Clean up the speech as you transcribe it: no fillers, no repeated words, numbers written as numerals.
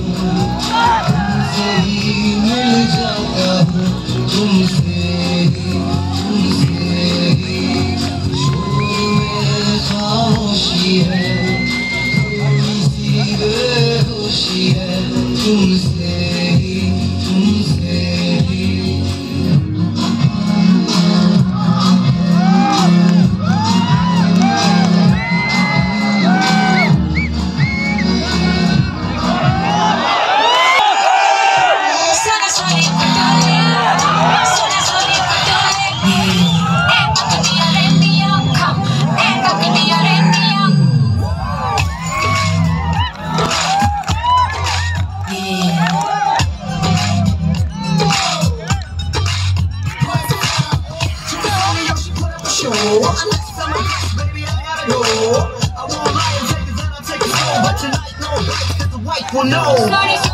तुमसे ही मिल जाता हूँ, तुमसे ही शोर में खामोशी है, थोड़ी सी बेहोशी है, तुमसे ही Well, no.